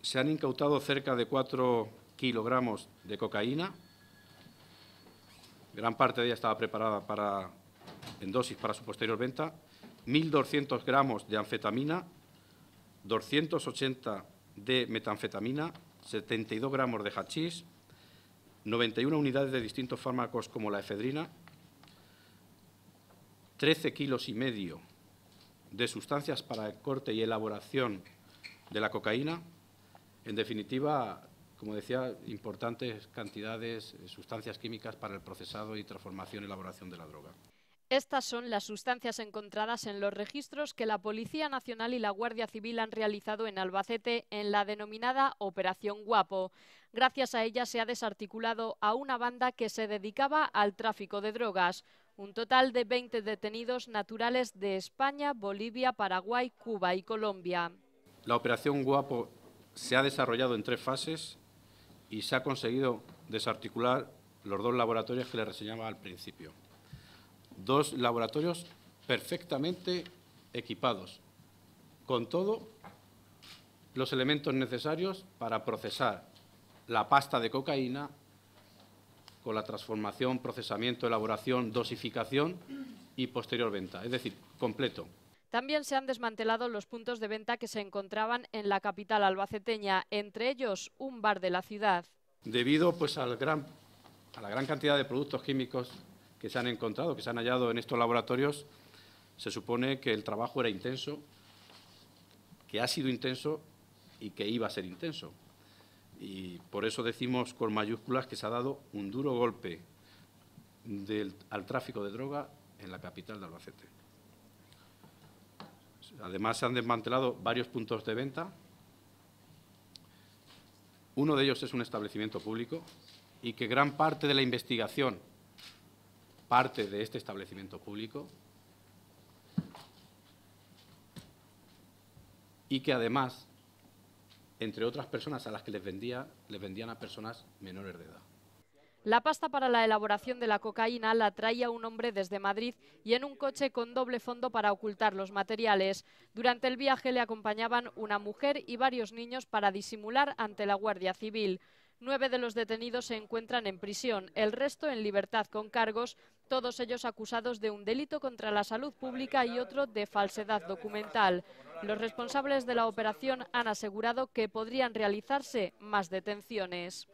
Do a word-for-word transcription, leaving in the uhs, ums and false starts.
se han incautado cerca de cuatro kilogramos de cocaína. Gran parte de ella estaba preparada para, en dosis para su posterior venta. mil doscientos gramos de anfetamina, doscientos ochenta de metanfetamina, setenta y dos gramos de hachís, noventa y una unidades de distintos fármacos como la efedrina, trece kilos y medio de sustancias para el corte y elaboración de la cocaína. En definitiva, como decía, importantes cantidades de sustancias químicas para el procesado y transformación y elaboración de la droga. Estas son las sustancias encontradas en los registros que la Policía Nacional y la Guardia Civil han realizado en Albacete en la denominada Operación Guapo. Gracias a ella se ha desarticulado a una banda que se dedicaba al tráfico de drogas. Un total de veinte detenidos naturales de España, Bolivia, Paraguay, Cuba y Colombia. La Operación Guapo se ha desarrollado en tres fases y se ha conseguido desarticular los dos laboratorios que les reseñaba al principio. Dos laboratorios perfectamente equipados, con todos los elementos necesarios para procesar la pasta de cocaína con la transformación, procesamiento, elaboración, dosificación y posterior venta, es decir, completo. También se han desmantelado los puntos de venta que se encontraban en la capital albaceteña, entre ellos un bar de la ciudad. Debido pues, al gran, a la gran cantidad de productos químicos que se han encontrado, que se han hallado en estos laboratorios, se supone que el trabajo era intenso, que ha sido intenso y que iba a ser intenso. Y por eso decimos con mayúsculas que se ha dado un duro golpe del, al tráfico de droga en la capital de Albacete. Además, se han desmantelado varios puntos de venta. Uno de ellos es un establecimiento público y que gran parte de la investigación parte de este establecimiento público y que además, entre otras personas a las que les vendía, les vendían a personas menores de edad. La pasta para la elaboración de la cocaína la traía un hombre desde Madrid y en un coche con doble fondo para ocultar los materiales. Durante el viaje le acompañaban una mujer y varios niños para disimular ante la Guardia Civil. Nueve de los detenidos se encuentran en prisión, el resto en libertad con cargos, todos ellos acusados de un delito contra la salud pública y otro de falsedad documental. Los responsables de la operación han asegurado que podrían realizarse más detenciones.